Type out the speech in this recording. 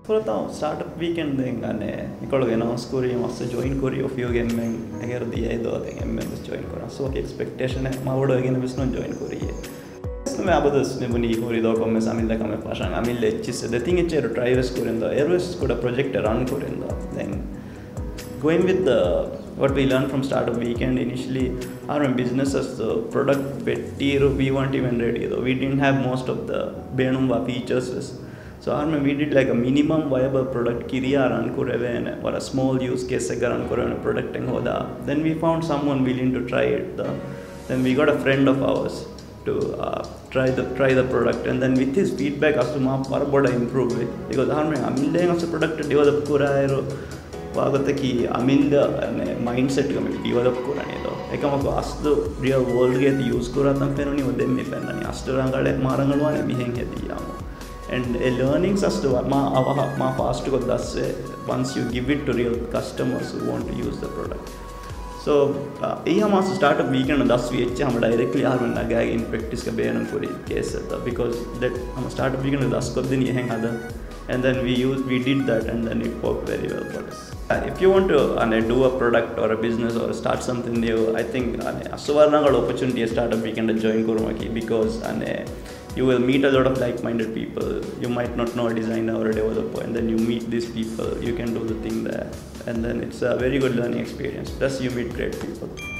Então, startup weekend dengane nikolo announce kori mas join kori of you gen men agar diya do den members join kora so ke expectation hai ma bodo gen bis non join kori ye me abados me buni hori do komme samil da komme pasang amil lechis the thing is to try risk korendo errors koda project run korendo then going with the what we learned from startup weekend initially our businesses the product bettiru we weren't even ready though we didn't have most of the benumba features so we did like a minimum viable product kiriya run korevene or a small use case run korevene product and hoda then we found someone willing to try it then we got a friend of ours to try the product and then with his feedback as to ma parboda improve it because amille as a product develop korayro ವಾಗತಕಿ ಅಮಿಲ್ದ mindset ಗೆ develop ಕೊರಣಿದೋ ಏಕಮಕ ಅಸ್ತು real world ಗೆ use ಕೊರತಂ ಫೆನೋನಿ ಒದೆಮ್ಮೆ ಫೆನ್ನನಿ ಅಷ್ಟು ರಂಗಳೆ ಮಾರಂಗಳು ವಾನೆ ಬಿಹೆಂ ಹೆದಿಯಾಮು and a learnings as to ma fast ko dasse once you give it to real customers who want to use the product so hama startup weekend 10 vh hama directly harman naga in practice ka beyanam kori case because that hama startup weekend 10 ko din yehen hada and then we did that and then it worked very well for us if you want to do a product or a business or start something new I think suvarnagal opportunity startup weekend join korumaki because you will meet a lot of like-minded people you might not know a designer or a developer and then you meet these people you can do the thing there and then it's a very good learning experience plus you meet great people